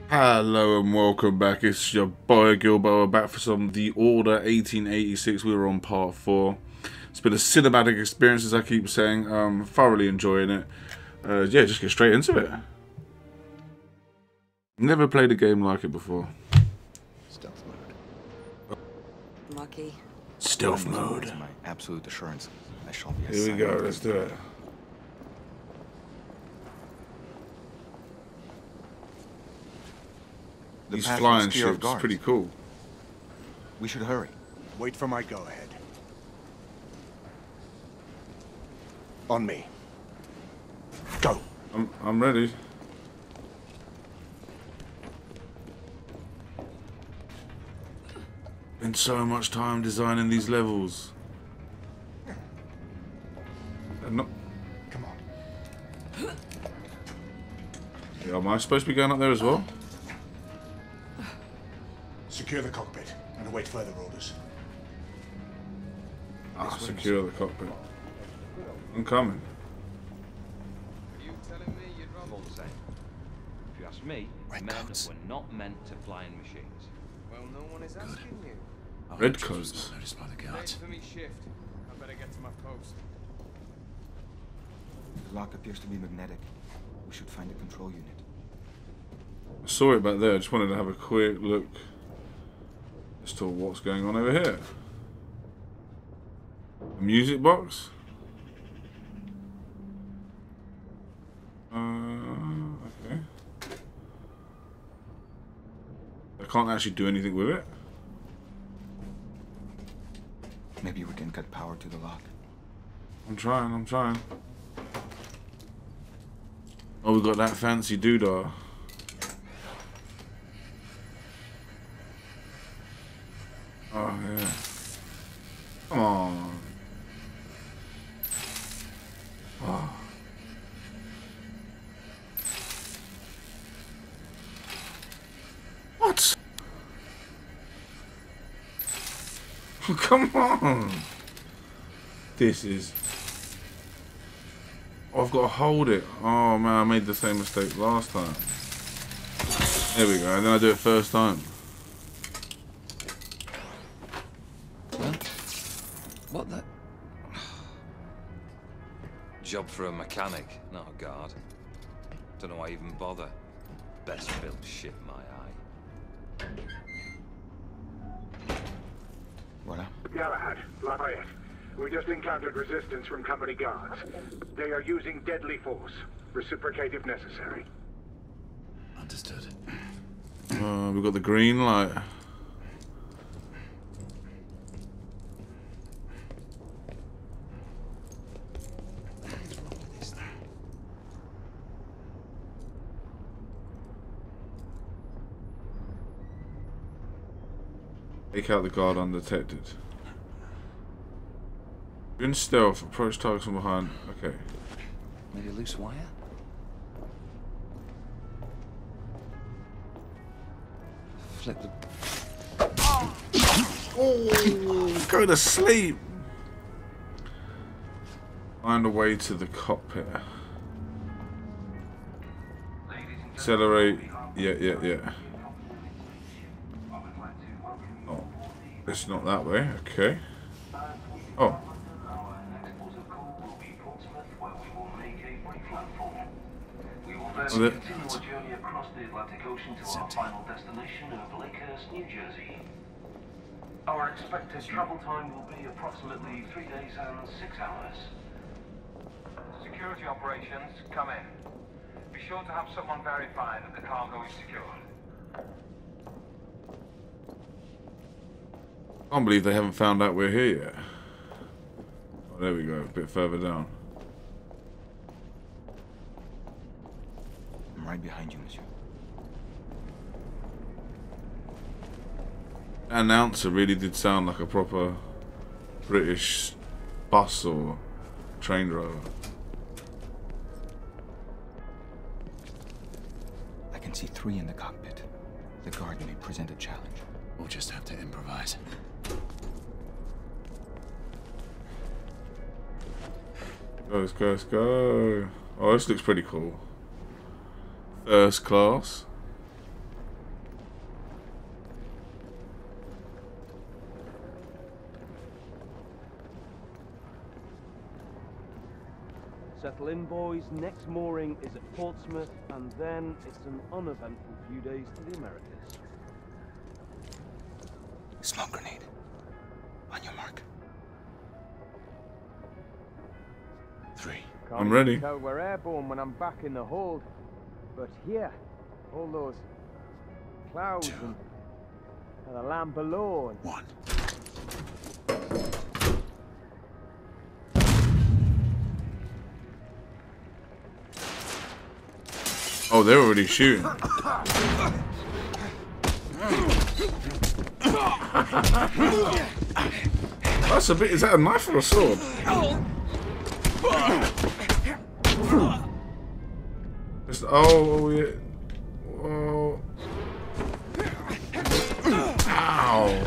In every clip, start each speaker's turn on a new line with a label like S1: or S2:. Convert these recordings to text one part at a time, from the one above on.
S1: Hello and welcome back. It's your boy Gilboa back for some The Order 1886. We were on part 4. It's been a cinematic experience, as I keep saying. Thoroughly enjoying it. Yeah, just get straight into it. Never played a game like it before.
S2: Stealth mode.
S3: Lucky.
S1: Stealth mode.
S2: My absolute assurance. I shall be.
S1: Here we go. Let's do it. These flying ships, pretty cool.
S2: We should hurry.
S4: Wait for my go-ahead. On me. Go.
S1: I'm ready. Been so much time designing these levels.
S4: Come on.
S1: Yeah, am I supposed to be going up there as well?
S4: Secure the cockpit and await further orders.
S1: Secure the cockpit. I'm coming.
S5: Are you telling me you'd rather all the same? If you ask me, men were not meant to fly in machines. Well, no one is asking you.
S1: Red coats.
S5: Noticed by the guards. Wait for me shift. I better get to my post.
S2: The lock appears to be magnetic. We should find a control unit.
S1: I saw it back there. I just wanted to have a quick look as to what's going on over here. A music box? Okay. I can't actually do anything with it.
S2: Maybe we can cut power to the lock.
S1: I'm trying. Oh, we got that fancy doodah. Oh, yeah. Come on. Oh. What? Come on. This is... Oh, I've got to hold it. Oh, man, I made the same mistake last time. There we go. And then I do it first time.
S5: What the? Job for a mechanic, not a guard. Don't know why I even bother. Best built ship, my eye.
S2: Voila.
S6: Galahad, Lafayette. We just encountered resistance from company guards. They are using deadly force. Reciprocate if necessary.
S5: Understood.
S1: We've got the green light. Take out the guard undetected. In stealth, approach targets from behind. Okay.
S5: Maybe a loose wire? Flip the...
S1: Oh, go to sleep. Find a way to the cockpit. Accelerate. Yeah. Oh, it's not that way. Okay. Oh.
S7: Continue our journey across the Atlantic Ocean to our final destination of Lakehurst, New Jersey. Our expected travel time will be approximately 3 days and 6 hours.
S8: Security operations, come in. Be sure to have someone verify that the cargo is secured.
S1: I can't believe they haven't found out we're here yet. Oh, there we go, a bit further down.
S2: I'm right behind you, monsieur.
S1: That announcer really did sound like a proper British bus or train driver.
S2: I can see 3 in the cockpit. The guard may present a challenge.
S5: We'll just have to improvise.
S1: Let's go. Oh, this looks pretty cool. First class.
S3: Settle in, boys. Next mooring is at Portsmouth, and then it's an uneventful few days to the Americas.
S2: Smoke grenade. On your mark. 3.
S1: I'm ready.
S3: Tell we're airborne when I'm back in the hold, but here, all those clouds
S2: 2.
S3: and the land below. And
S2: 1.
S1: Oh, they're already shooting. That's a bit. Is that a knife or a sword? It's, oh yeah. Oh. Ow.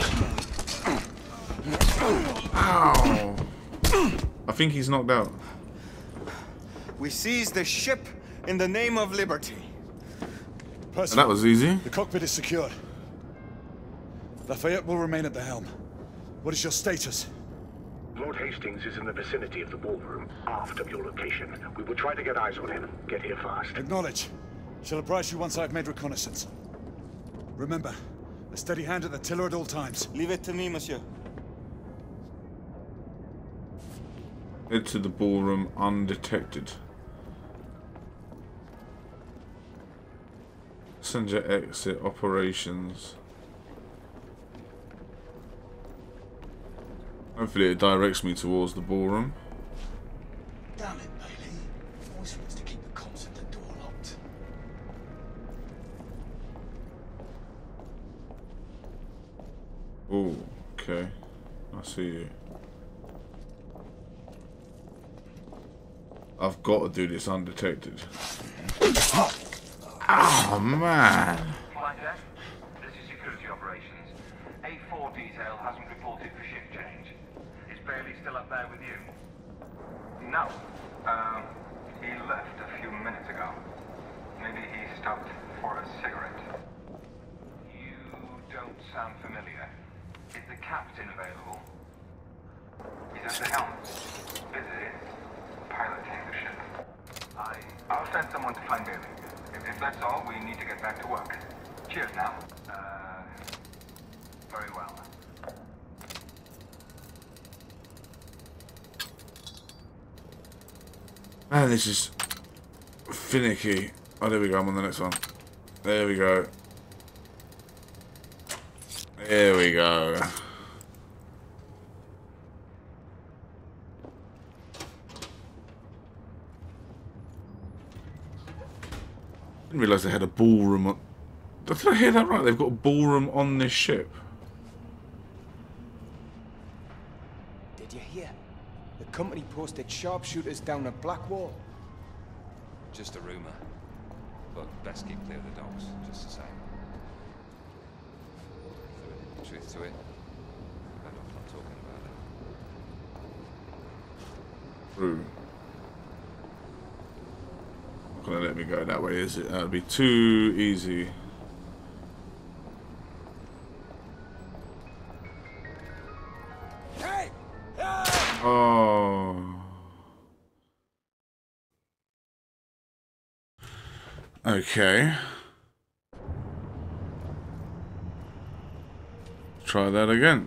S1: Ow. I think he's knocked out.
S9: We seized the ship in the name of liberty.
S1: That was easy.
S4: The cockpit is secured. Lafayette will remain at the helm. What is your status?
S6: Lord Hastings is in the vicinity of the ballroom, aft of your location. We will try to get eyes on him. Get here fast.
S4: Acknowledge. Shall apprise you once I've made reconnaissance. Remember, a steady hand at the tiller at all times.
S9: Leave it to me, monsieur.
S1: Head to the ballroom undetected. Passenger exit operations. Hopefully it directs me towards the ballroom.
S2: Damn it, Bailey. Always forgets to keep the comms at the door locked.
S1: Oh, okay. I see you. I've got to do this undetected. Oh, man.
S8: Flight deck, this is security operations. A4 detail hasn't reported for shift change. Is Bailey still up there with you?
S10: No. He left a few minutes ago. Maybe he stopped for a cigarette.
S8: You don't sound familiar. Is the captain available?
S10: He's at the helm. Busy piloting the ship. I'll send someone to find Bailey. If that's all, we need to get back to work. Cheers now.
S8: Very well.
S1: Man, this is finicky. Oh, there we go. I'm on the next one. There we go. There we go. Didn't realise they had a ballroom on... Did I hear that right? They've got a ballroom on this ship.
S9: Did you hear? The company posted sharpshooters down at Blackwall.
S5: Just a rumour. But best keep clear of the dogs, just the same. The truth to it, I'm not talking about it.
S1: True. Not gonna let me go that way, is it? That'd be too easy. Oh. Okay. Try that again.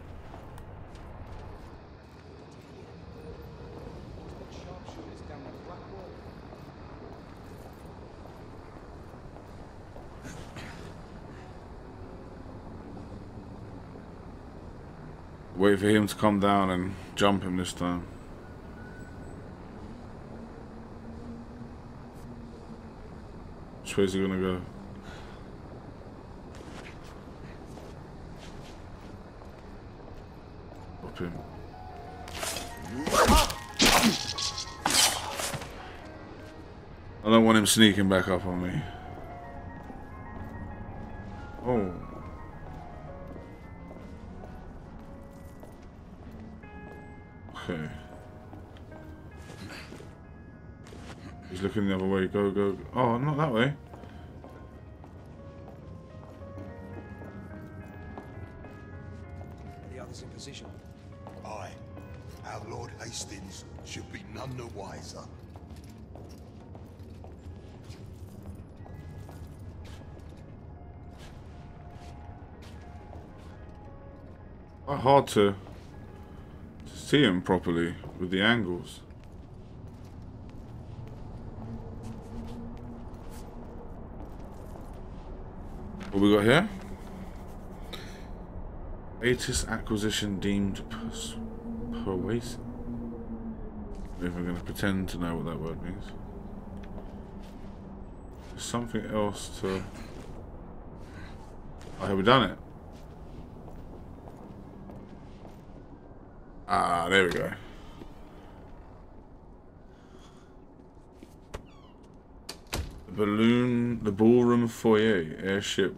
S1: Wait for him to come down and jump him this time. Which way is he gonna go? Up him. I don't want him sneaking back up on me. Oh. Okay. He's looking the other way. Go, go. Oh, not that way.
S9: The others in position.
S4: Aye. Our Lord Hastings should be none the wiser.
S1: Quite hard to see him properly with the angles. What we got here? Latest acquisition deemed persuasive. If we're going to pretend to know what that word means. There's something else to... Oh, have we done it? Ah, there we go. The balloon, the ballroom foyer, airship.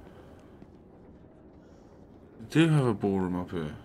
S1: We do have a ballroom up here.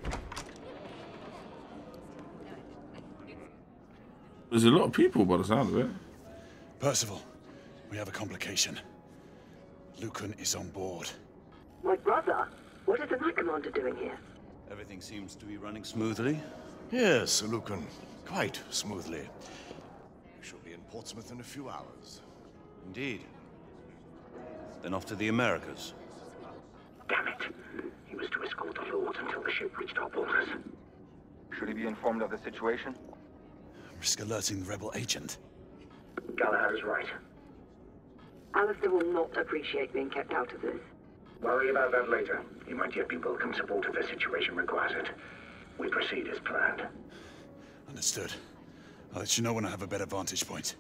S1: There's a lot of people by the sound of it.
S4: Percival, we have a complication. Lucan is on board.
S11: My brother? What is the Knight Commander doing here?
S12: Everything seems to be running smoothly. Yes, Lucan. Quite smoothly. We shall be in Portsmouth in a few hours. Indeed. Then off to the Americas.
S6: Damn it. He was to escort the Lord until the ship reached our borders.
S10: Should he be informed of the situation?
S4: Risk alerting the rebel agent.
S6: Galahad is right.
S11: Alistair will not appreciate being kept out of this.
S6: Worry about that later. He might yet be welcome support if the situation requires it. We proceed as planned.
S4: Understood. I'll let you know when I have a better vantage point.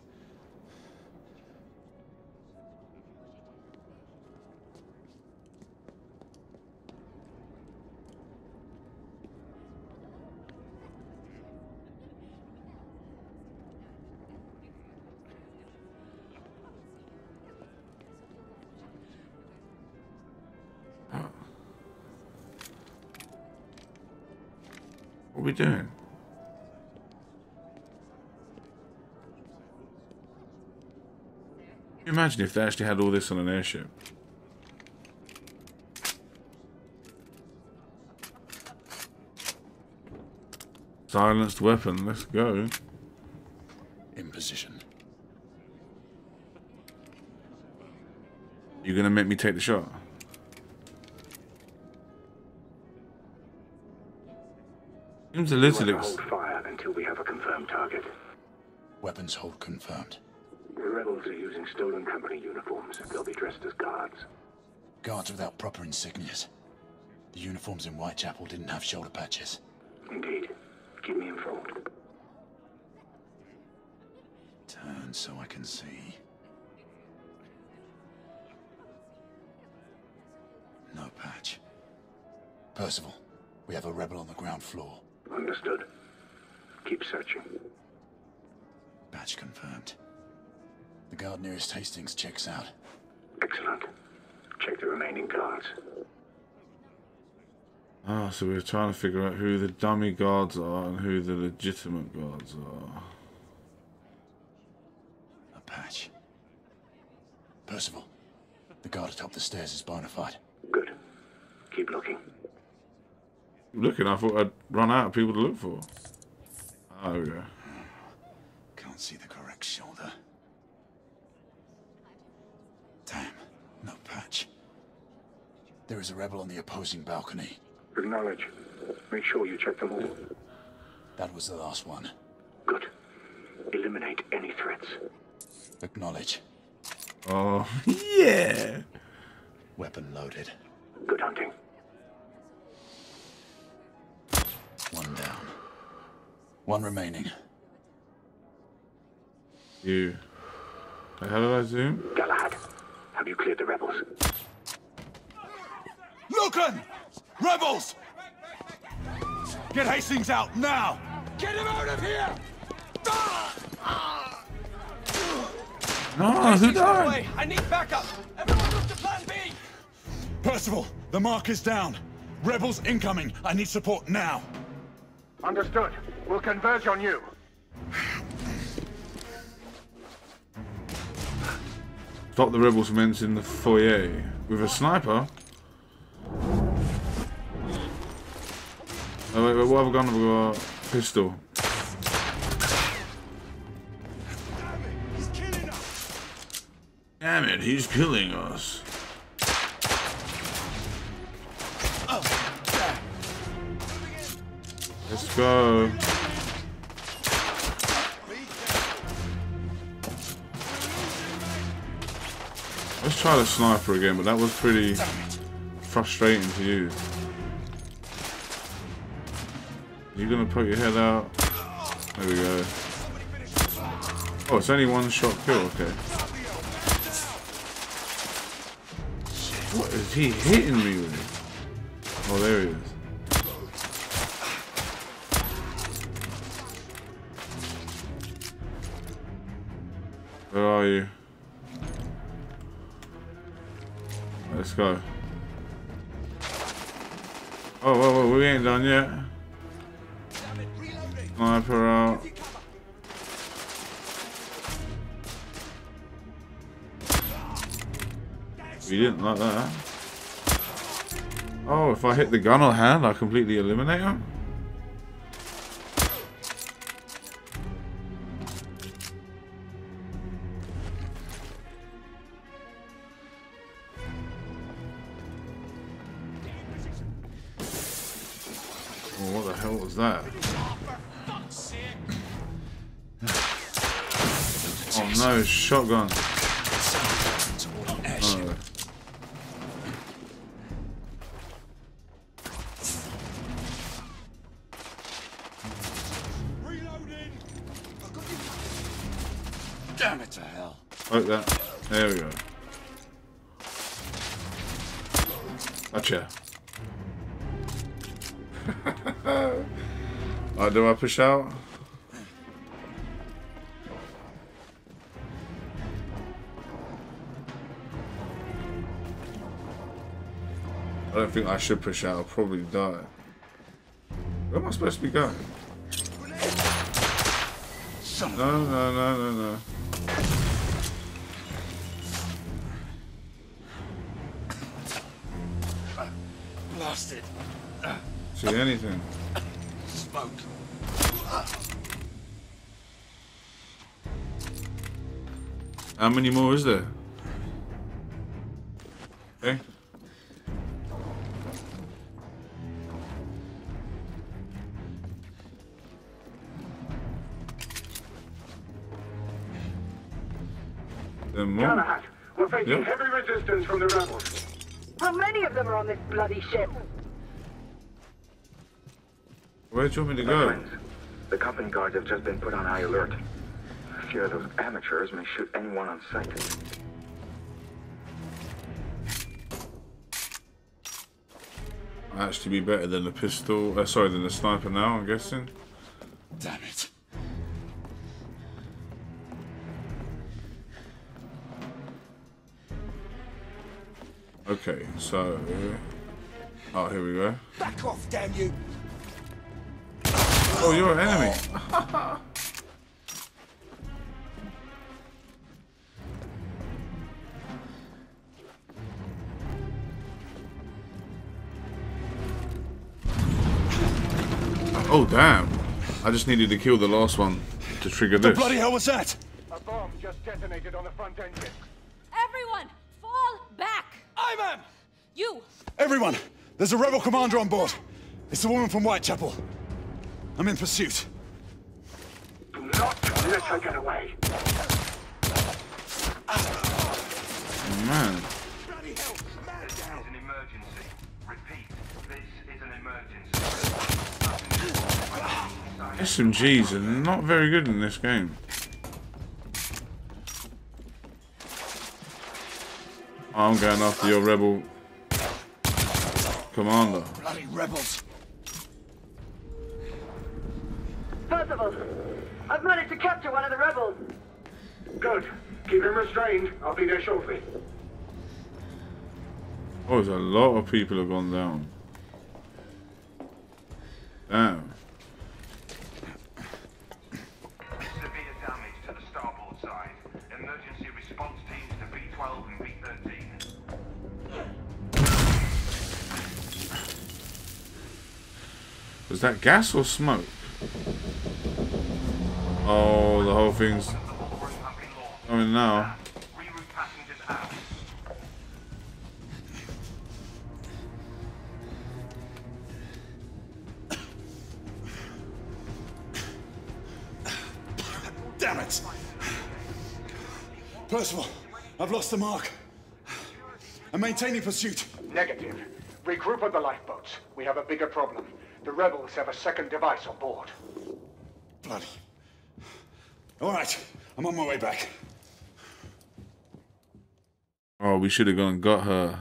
S1: What are we doing? Can you imagine if they actually had all this on an airship? Silenced weapon, let's go.
S4: In position.
S1: You gonna make me take the shot? Seems a little
S6: Hold fire until we have a confirmed target.
S2: Weapons hold confirmed.
S6: The rebels are using stolen company uniforms. They'll be dressed as guards.
S2: Guards without proper insignias. The uniforms in Whitechapel didn't have shoulder patches.
S6: Indeed. Keep me informed.
S2: Turn so I can see. No patch. Percival, we have a rebel on the ground floor.
S6: Understood. Keep searching.
S2: Patch confirmed. The guard nearest Hastings checks out.
S6: Excellent. Check the remaining guards.
S1: Ah, so we're trying to figure out who the dummy guards are and who the legitimate guards are.
S2: A patch. Percival, the guard atop the stairs is bona fide.
S6: Good. Keep looking.
S1: Looking, I thought I'd run out of people to look for. Oh, there we go.
S2: Can't see the correct shoulder. Damn, no patch. There is a rebel on the opposing balcony.
S6: Acknowledge. Make sure you check them all.
S2: That was the last one.
S6: Good. Eliminate any threats.
S2: Acknowledge.
S1: Oh, yeah!
S2: Weapon loaded.
S6: Good hunting.
S2: One down. One remaining.
S1: You. How did I zoom?
S6: Galahad, have you cleared the rebels?
S4: Lucan! Rebels! Get Hastings out now!
S9: Get him out of here!
S1: No, who died?
S9: I need backup! Everyone move to plan B!
S4: Percival, the mark is down. Rebels incoming. I need support now.
S6: Understood. We'll converge on you.
S1: Stop the rebels from entering the foyer. With a sniper? Oh, wait, what have we got? We've got a pistol. Damn it, he's killing us. Let's go. Let's try the sniper again, but that was pretty frustrating to use. You're gonna poke your head out. There we go. Oh, it's only one shot kill, okay. What is he hitting me with? Oh, there he is. Where are you? Let's go. Oh, whoa, we ain't done yet. Sniper out. We didn't like that. Oh, if I hit the gun or hand, I completely eliminate him? Oh, what the hell was that? Oh no, shotgun. Oh.
S2: Damn it to hell.
S1: Like that. There we go. Gotcha. Oh, do I push out? I don't think I should push out. I'll probably die. Where am I supposed to be going? No.
S2: Blasted.
S1: See anything?
S2: Smoke.
S1: How many more is there? Okay.
S6: Galahad, we're facing heavy resistance from the rebels.
S11: How many of them are on this bloody ship?
S1: Where do you want me to go?
S6: Friends, the company guards have just been put on high alert. A few of those amateurs may shoot anyone on sight.
S1: Actually be better than the pistol, sorry, than the sniper now, I'm guessing.
S2: Damn it.
S1: Okay, so... Oh, here we go.
S2: Back off, damn you!
S1: Oh, you're an enemy! Oh, damn. I just needed to kill the last one to trigger this.
S4: What the bloody hell was that?
S6: A bomb just detonated on the front engine.
S13: Everyone, fall back!
S4: Aye, ma'am!
S13: You!
S4: Everyone, there's a rebel commander on board. It's the woman from Whitechapel. I'm in pursuit.
S6: Do not let her get away.
S1: Man.
S8: This is an emergency. Repeat, this is an emergency.
S1: SMGs are not very good in this game. I'm going after your rebel commander.
S2: Bloody rebels.
S11: Percival, I've managed to capture one of the rebels.
S6: Good. Keep him restrained. I'll be there shortly.
S1: Oh, there's a lot of people have gone down. Damn.
S8: Severe damage to the starboard side. Emergency response teams to B12 and B13.
S1: Was that gas or smoke? Oh, the whole thing's coming now.
S8: Reroute passengers out.
S4: Damn it! Percival, I've lost the mark. I'm maintaining pursuit.
S6: Negative. Regroup on the lifeboats. We have a bigger problem. The rebels have a second device on board.
S4: Bloody. All right, I'm on my way back.
S1: Oh, we should have gone and got her.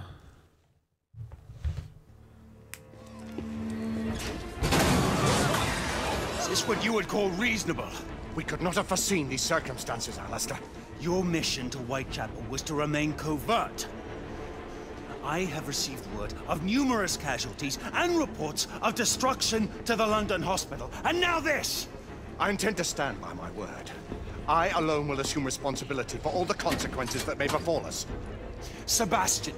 S14: Is this what you would call reasonable? We could not have foreseen these circumstances, Alistair. Your mission to Whitechapel was to remain covert. I have received word of numerous casualties and reports of destruction to the London hospital. And now this!
S15: I intend to stand by my word. I alone will assume responsibility for all the consequences that may befall us.
S14: Sebastian,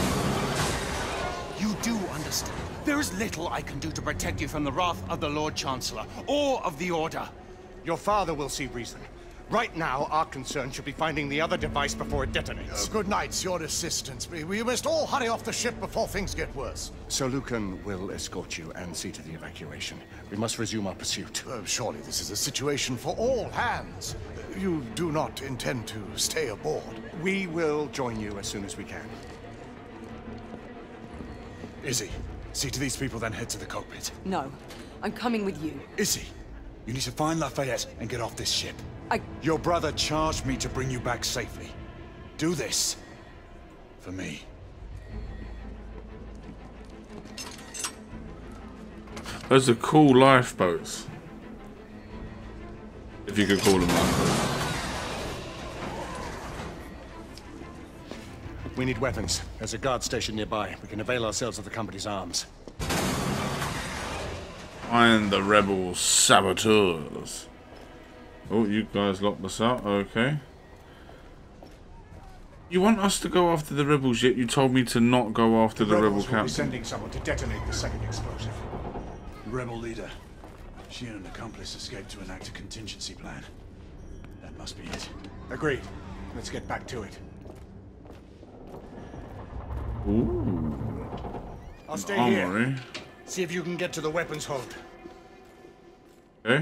S14: you do understand. There is little I can do to protect you from the wrath of the Lord Chancellor or of the Order.
S15: Your father will see reason. Right now, our concern should be finding the other device before it detonates.
S2: Good night, your assistance. We must all hurry off the ship before things get worse.
S15: Sir Lucan will escort you and see to the evacuation. We must resume our pursuit.
S2: Surely this is a situation for all hands. You do not intend to stay aboard?
S15: We will join you as soon as we can.
S4: Izzy, see to these people, then head to the cockpit.
S11: No, I'm coming with you.
S4: Izzy, you need to find Lafayette and get off this ship. Your brother charged me to bring you back safely. Do this. For me.
S1: Those are cool lifeboats. If you could call them lifeboats.
S15: We need weapons. There's a guard station nearby. We can avail ourselves of the company's arms.
S1: Find the rebel saboteurs. Oh, you guys locked us out. Okay. You want us to go after the rebels, yet you told me to not go after the rebel
S2: rebels will be
S1: captain.
S2: sending someone to detonate the second explosive.
S4: The rebel leader. She and an accomplice escaped to enact a contingency plan. That must be it.
S2: Agreed. Let's get back to it.
S1: Ooh.
S15: I'll stay
S1: armory
S15: here. See if you can get to the weapons hold.
S1: Okay.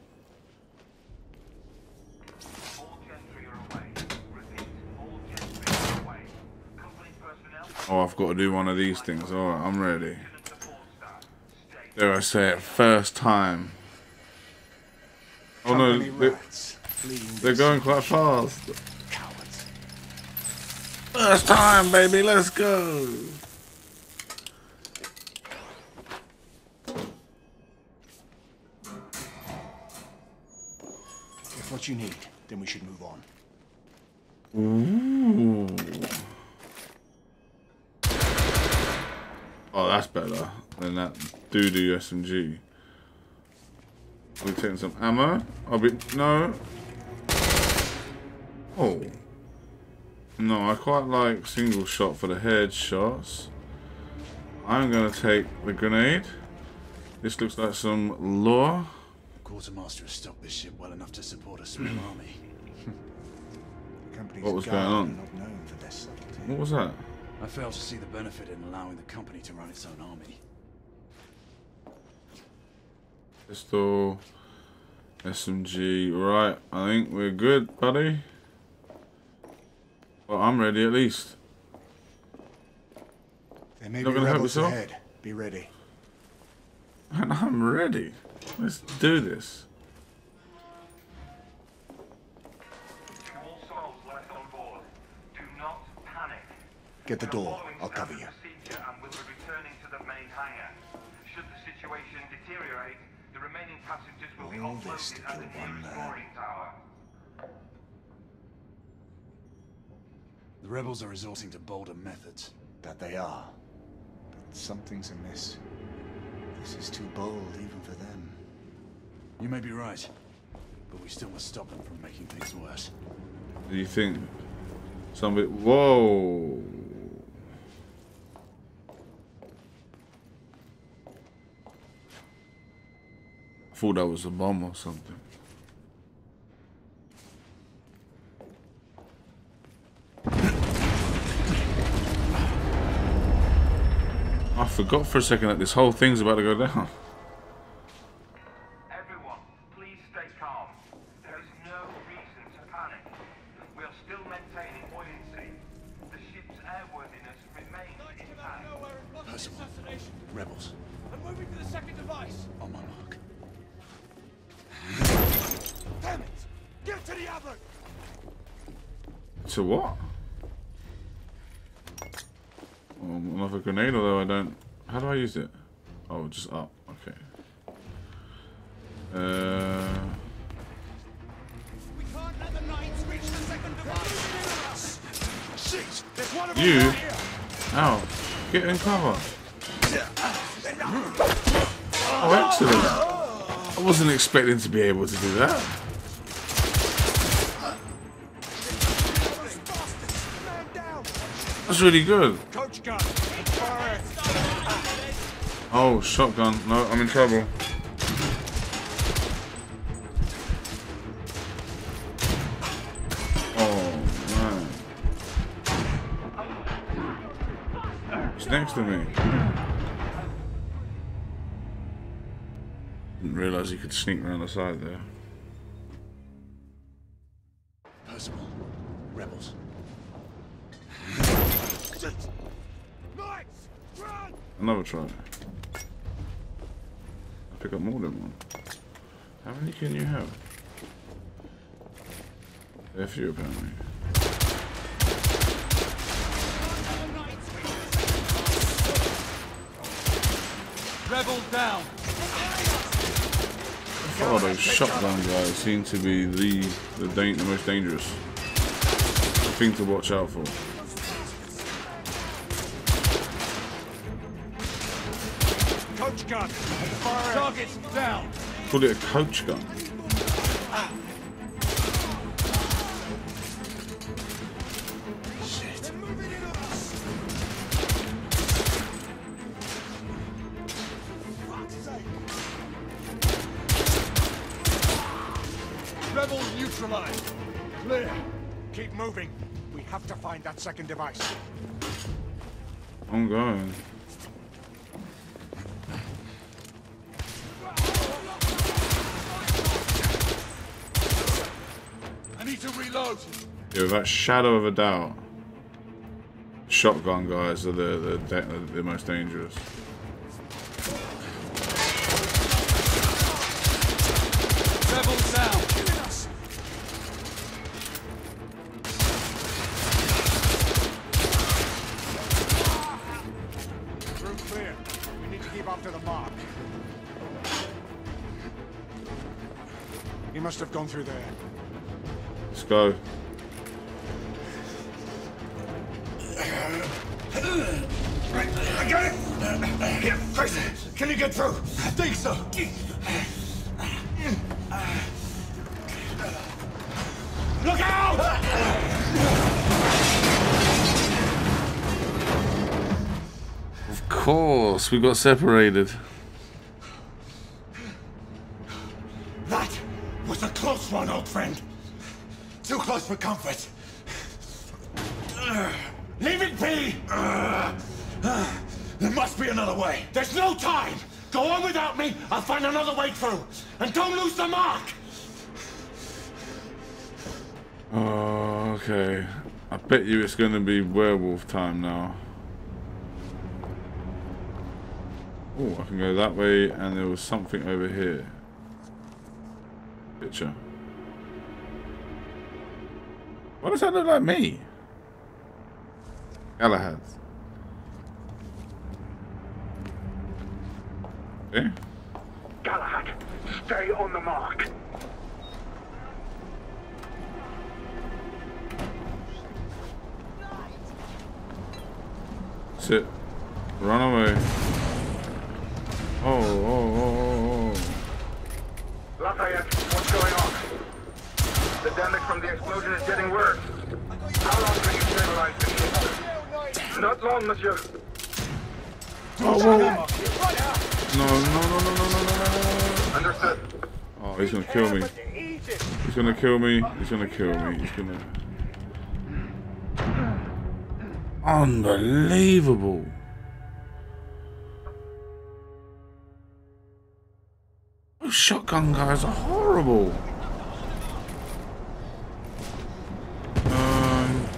S1: Oh, I've got to do one of these things. Alright, I'm ready. Dare I say it, first time. Oh no, they're going quite fast.
S2: Cowards.
S1: First time, baby, let's go.
S2: If what you need, then we should move on.
S1: Ooh. Oh, that's better than that doo-doo SMG. We're taking some ammo. No. Oh. No, I quite like single shot for the headshots. I'm gonna take the grenade. This looks like some lore.
S4: The quartermaster has stocked this ship well enough to support a small army.
S1: What was going on?
S2: Not known for their subtlety.
S1: What was that?
S4: I fail to see the benefit in allowing the company to run its own army.
S1: Pistol, SMG, right, I think we're good, buddy. Well, I'm ready at least.
S2: There may
S1: Not
S2: be
S1: gonna help
S2: rebels
S1: yourself?
S2: ahead. Be ready.
S1: And I'm ready. Let's do this.
S8: All souls left on board. Do not panic.
S2: Get the door. I'll cover you.
S8: Procedure and will be returning to the main hangar. Should the situation deteriorate, the remaining passengers will be
S2: All this to
S8: offloaded at
S2: kill
S8: the
S2: one
S8: nearest
S2: man.
S8: mooring tower.
S4: The rebels are resorting to bolder methods.
S2: That they are. But something's amiss. This is too bold even for them.
S4: You may be right, but we still must stop them from making things worse.
S1: Do you think somebody... Whoa! I thought that was a bomb or something. I forgot for a second that this whole thing's about to go down.
S8: Everyone, please stay calm. There is no reason
S2: Rebels.
S14: I'm moving to the second device.
S2: On my mark.
S14: Damn it! Get to the oven!
S1: To what? Another grenade, although I don't... How do I use it? Oh, just up. Okay.
S14: We can't let the Knights reach the second device. Shit! There's one of them
S1: You?
S14: right here.
S1: Ow. Get in cover. Oh, excellent. I wasn't expecting to be able to do that. That's really good.
S14: Coach gun.
S1: Oh, shotgun. No, I'm in trouble. Oh, man. He's next to me. Didn't realise you could sneak around the side there.
S2: Percival. Rebels.
S1: Another try. I pick up more than one. How many can you have? There are few apparently.
S14: Rebel down.
S1: Oh, those shotgun guys seem to be the most dangerous thing to watch out for.
S14: Coach gun. Targets down.
S1: Call it a coach gun.
S2: Shit.
S14: Rebels neutralized. Clear. Keep moving. We have to find that second device.
S1: I'm going.
S14: I need to reload.
S1: Yeah, without shadow of a doubt, shotgun guys are the most dangerous.
S14: Rebels down. Route clear. We need to keep up to the mark. He must have gone through there.
S1: Let's go.
S14: I got it! Here, Tracy, can you get through? I think so. Look out!
S1: Of course, we got separated.
S14: That was a close one, old friend. Too close for comfort. Leave it be! There must be another way. There's no time! Go on without me, I'll find another way through. And don't lose the mark!
S1: Oh, okay. I bet you it's going to be werewolf time now. Oh, I can go that way, and there was something over here. Picture. Why does that look like me? Galahad. Okay.
S6: Galahad, stay on the mark.
S1: Sit. Run away. Oh.
S6: Lafayette, what's going on? The damage from the explosion is getting worse. How long can you stabilize the ship? Not long, monsieur.
S1: Oh, whoa. No.
S6: Understood.
S1: Oh, he's gonna kill me. He's gonna kill me. He's gonna kill me. He's gonna... Unbelievable. Those shotgun guys are horrible.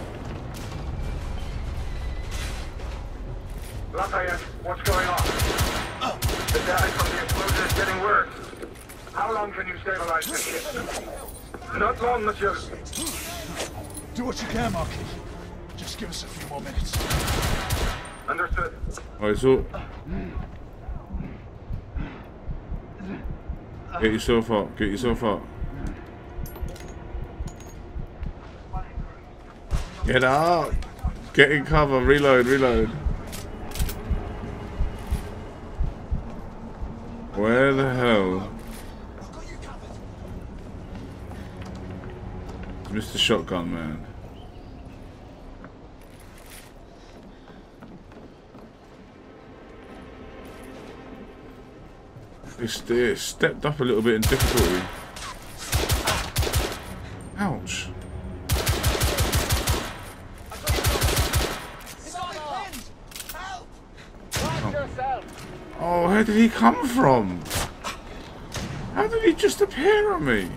S6: Lafayette, what's going on? The damage from the explosion is getting worse. How long can you stabilize the ship? Not long, monsieur.
S2: Do what you can, Marquis. Just give us a few more minutes.
S6: Understood.
S1: Alright, so get yourself up. Get yourself up. Get up. Get in cover. Reload. Reload. Where the hell? Mr. Shotgun Man. It's stepped up a little bit in difficulty. Ouch. Oh, where did he come from? How did he just appear on me?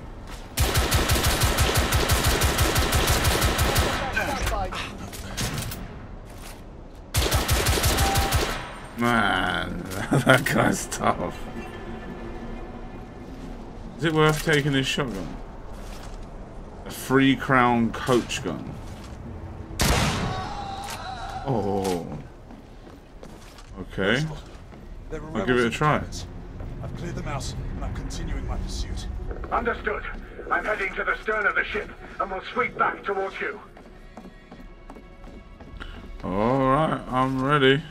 S1: Man, that guy's tough. Is it worth taking his shotgun? A 3 crown coach gun. Oh. Okay. I'll give it a try.
S2: I've cleared them out, and I'm continuing my pursuit.
S6: Understood. I'm heading to the stern of the ship, and we'll sweep back towards you.
S1: Alright, I'm ready.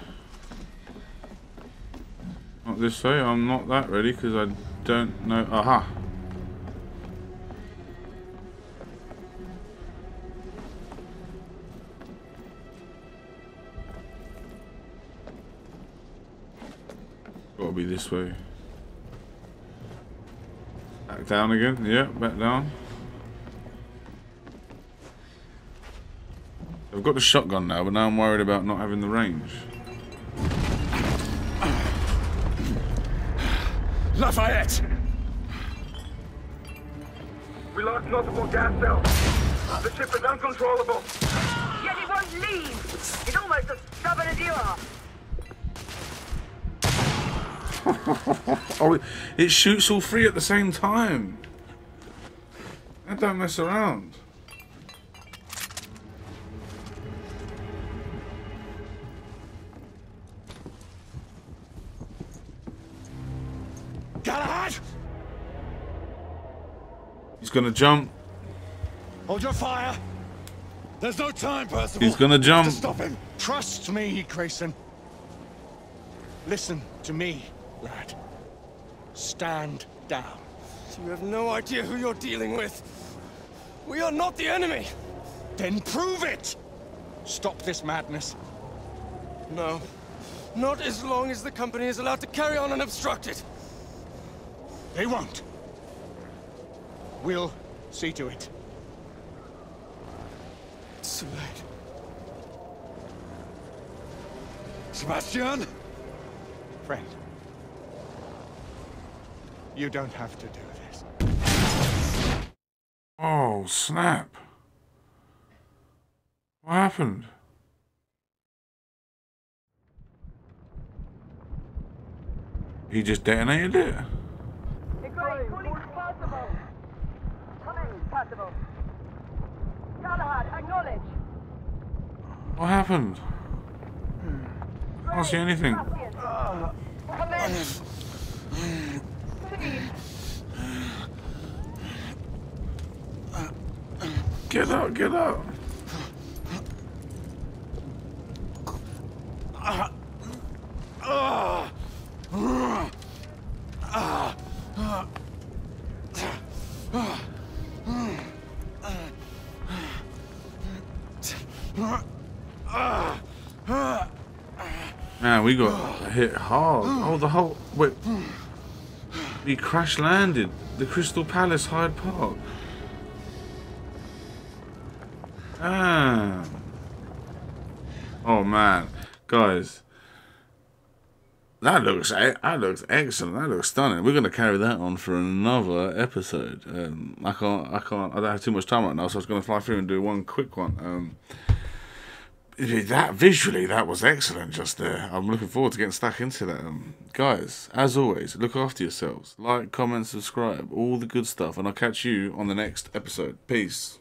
S1: Not this way, I'm not that ready because I don't know. Aha! Gotta be this way. Back down again, yeah, back down. I've got the shotgun now, but now I'm worried about not having the range.
S2: Lafayette!
S6: We lost multiple gas cells. The ship is uncontrollable.
S11: Yet he won't leave. He's almost as stubborn as you are.
S1: Oh, it shoots all 3 at the same time. That don't mess around.
S2: Galahad!
S1: He's gonna jump.
S2: Hold your fire. There's no time, Percival.
S1: He's gonna jump.
S2: To stop him. Trust me, Grayson. Listen to me, lad. Stand down.
S9: You have no idea who you're dealing with. We are not the enemy.
S2: Then prove it. Stop this madness.
S9: No. Not as long as the company is allowed to carry on unobstructed.
S2: They won't. We'll see to it.
S9: It's too late.
S2: Sebastian? Friend. You don't have to do this.
S1: Oh, snap. What happened? He just detonated it?
S11: Come in, Percival. Galahad, acknowledge.
S1: What happened? I don't see anything.
S11: Come in. Please.
S1: Get up, get up. Man, we got hit hard. Oh, the whole... Wait. We crash landed. The Crystal Palace, Hyde Park. Ah. Oh, man. Guys. That looks excellent. That looks stunning. We're going to carry that on for another episode. I don't have too much time right now, so I was going to fly through and do one quick one. that visually, that was excellent just there. I'm looking forward to getting stuck into that. Guys, as always, look after yourselves. Like, comment, subscribe, all the good stuff. And I'll catch you on the next episode. Peace.